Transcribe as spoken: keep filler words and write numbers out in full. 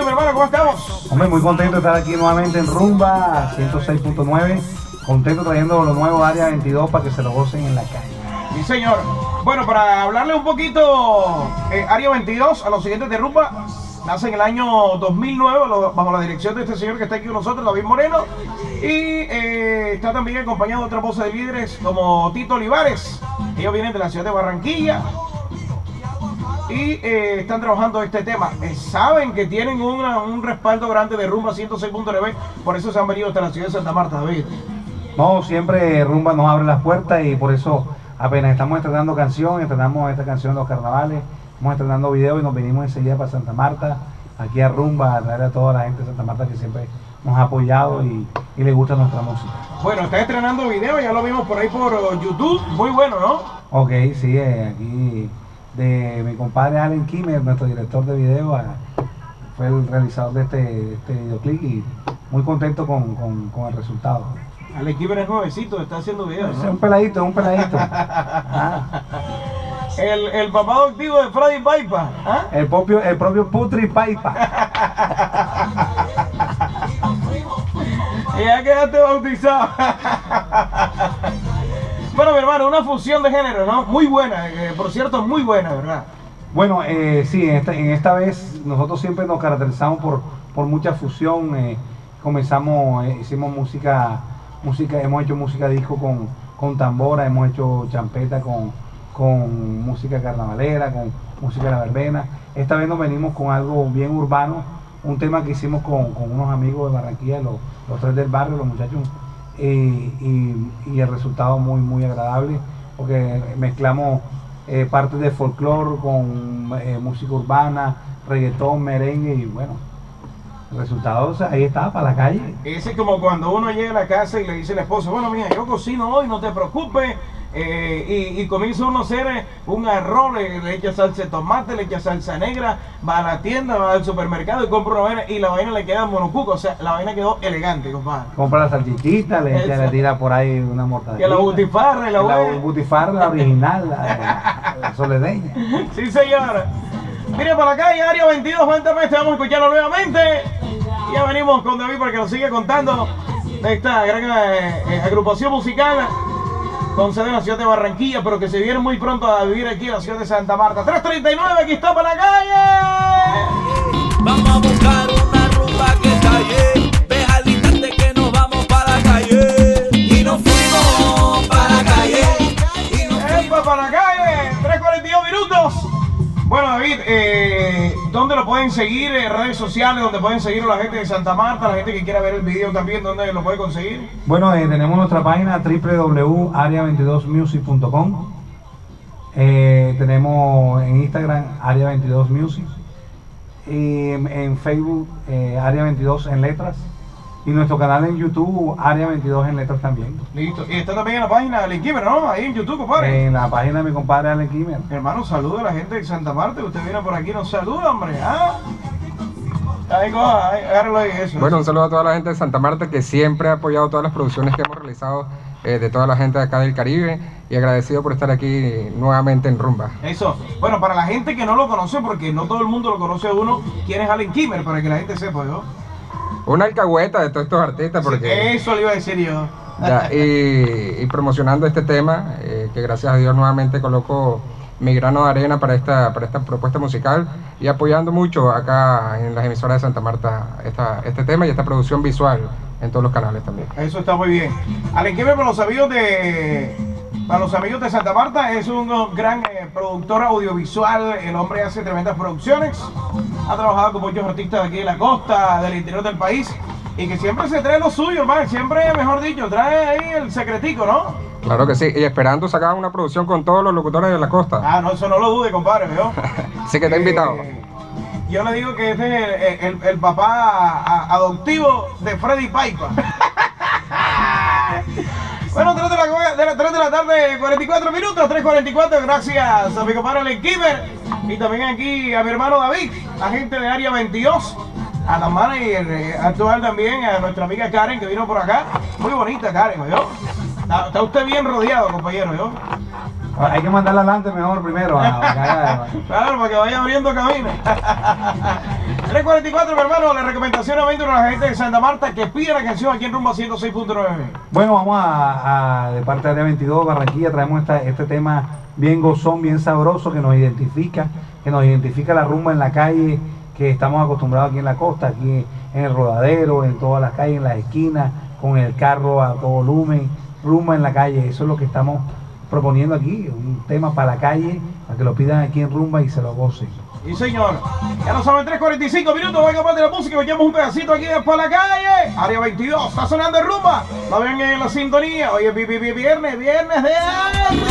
Bienvenido, mi hermano, ¿cómo estamos? Hombre, muy contento de estar aquí nuevamente en Rumba ciento seis punto nueve. Contento trayendo lo nuevo Área veintidós para que se lo gocen en la calle. Sí, señor. Bueno, para hablarle un poquito, eh, Área veintidós, a los siguientes de Rumba, nace en el año dos mil nueve, lo, bajo la dirección de este señor que está aquí con nosotros, David Moreno. Y eh, está también acompañado de otras voces de líderes como Tito Olivares. Ellos vienen de la ciudad de Barranquilla. Y eh, están trabajando este tema. Eh, saben que tienen una, un respaldo grande de Rumba ciento seis punto nueve, por eso se han venido hasta la ciudad de Santa Marta, David. No, siempre Rumba nos abre las puertas y por eso apenas estamos estrenando canción, estrenamos esta canción de los carnavales, estamos estrenando videos y nos venimos enseguida para Santa Marta, aquí a Rumba, a traer a toda la gente de Santa Marta que siempre nos ha apoyado y, y le gusta nuestra música. Bueno, está estrenando video, ya lo vimos por ahí por YouTube, muy bueno, ¿no? Ok, sí, eh, aquí de mi compadre Allen Kimmer, nuestro director de video, a, fue el realizador de este, de este videoclip y muy contento con, con, con el resultado. Allen Kimmer es nuevecito, está haciendo videos, ¿no? Es un peladito, un peladito. Ah. El, el papá adoptivo de Freddy Paipa. ¿Ah? El propio, el propio Putri Paipa. Y ya quedaste bautizado. Bueno, mi hermano, una fusión de género, ¿no? Muy buena, eh, por cierto, muy buena, ¿verdad? Bueno, eh, sí, en esta, en esta vez nosotros siempre nos caracterizamos por, por mucha fusión. Eh, comenzamos, eh, hicimos música, música, hemos hecho música disco con, con tambora, hemos hecho champeta con, con música carnavalera, con música de la verbena. Esta vez nos venimos con algo bien urbano, un tema que hicimos con, con unos amigos de Barranquilla, los, los tres del barrio, los muchachos. Y, y, y el resultado muy muy agradable porque mezclamos eh, partes de folclore con eh, música urbana, reggaetón, merengue y bueno, el resultado, o sea, ahí está, para la calle. Ese es como cuando uno llega a la casa y le dice a la esposa, bueno mija, yo cocino hoy, no te preocupes, eh, y, y comienza uno a hacer eh, un arroz, le, le echa salsa de tomate, le echa salsa negra, va a la tienda, va al supermercado y compra una vaina y la vaina le queda monocuco, o sea, la vaina quedó elegante, compadre. Compra la salchichita, le, le tira por ahí una mortadela. Que la butifarra y la La buena. butifarra, la original, la, la soledeña. Sí, señora. Mire, para la calle, Área veintidós, cuéntame, te vamos a escucharlo nuevamente. Y ya venimos con David para que nos siga contando de esta gran eh, eh, agrupación musical con sede en la ciudad de Barranquilla, pero que se viene muy pronto a vivir aquí en la ciudad de Santa Marta. tres treinta y nueve, aquí está para la calle. Vamos a buscar una rumba que calle, deja al instante que nos vamos para la calle. Y nos fuimos para la calle. Y nos ¡Epa, para la calle! tres cuarenta y dos minutos. Bueno, David, eh, ¿dónde lo pueden seguir? En redes sociales, ¿dónde pueden seguir a la gente de Santa Marta? La gente que quiera ver el video también, ¿dónde lo puede conseguir? Bueno, eh, tenemos nuestra página doble u doble u doble u punto área veintidós music punto com. Eh, tenemos en Instagram Área veintidós Music. Y en, en Facebook eh, Área veintidós en letras. Y nuestro canal en YouTube Área veintidós en letras también. Listo. Y está también en la página de Allen Kimmer, ¿no? Ahí en YouTube, compadre. En la página de mi compadre Allen Kimmer. Hermano, saluda a la gente de Santa Marta. Usted viene por aquí, nos saluda, hombre. ¿Ah? Ahí, coja, ahí, agárralo ahí, eso. Bueno, un saludo a toda la gente de Santa Marta que siempre ha apoyado todas las producciones que hemos realizado eh, de toda la gente de acá del Caribe y agradecido por estar aquí nuevamente en Rumba. Eso. Bueno, para la gente que no lo conoce, porque no todo el mundo lo conoce a uno, ¿quién es Allen Kimmer? Para que la gente sepa, ¿no? Una alcahueta de todos estos artistas porque... Sí, eso le iba a decir yo. Ya, y, y promocionando este tema, eh, que gracias a Dios nuevamente coloco mi grano de arena para esta, para esta propuesta musical y apoyando mucho acá en las emisoras de Santa Marta esta, este tema y esta producción visual en todos los canales también. Eso está muy bien. Allen Kimmer, para los amigos de, para los amigos de Santa Marta, es un gran eh, productor audiovisual. El hombre hace tremendas producciones. Ha trabajado con muchos artistas de aquí de la costa, del interior del país. Y que siempre se trae lo suyo, hermano. Siempre, mejor dicho, trae ahí el secretico, ¿no? Claro que sí, y esperando sacar una producción con todos los locutores de la costa. Ah, no, eso no lo dude, compadre, ¿no? Así que está invitado. Eh, yo le digo que este es el, el, el papá a, adoptivo de Freddy Paipa. Bueno, tres de la, de la, tres de la tarde, cuarenta y cuatro minutos, tres cuarenta y cuatro, gracias a mi compadre Allen Kimmer y también aquí a mi hermano David, agente de Área veintidós, a la manager eh, actual también, a nuestra amiga Karen que vino por acá, muy bonita Karen, ¿no? Está, está usted bien rodeado, compañero, ¿no? Hay que mandarla adelante mejor primero. A, a, a, a, Claro, para que vaya abriendo camino. tres cuarenta y cuatro, mi hermano, la recomendación nuevamente a la gente de Santa Marta que pide la canción aquí en Rumba ciento seis punto nueve. Bueno, vamos a, a de parte de Área veintidós, Barranquilla, traemos esta, este tema bien gozón, bien sabroso, que nos identifica, que nos identifica la rumba en la calle, que estamos acostumbrados aquí en la costa, aquí en el Rodadero, en todas las calles, en las esquinas, con el carro a todo volumen, rumba en la calle. Eso es lo que estamos proponiendo aquí, un tema para la calle, para que lo pidan aquí en Rumba y se lo gocen. Sí, señor. Ya lo saben, tres cuarenta y cinco minutos, venga parte de la música, echamos un pedacito aquí de para la calle. Área veintidós, está sonando en Rumba. La ven en la sintonía. Oye, viernes, viernes de...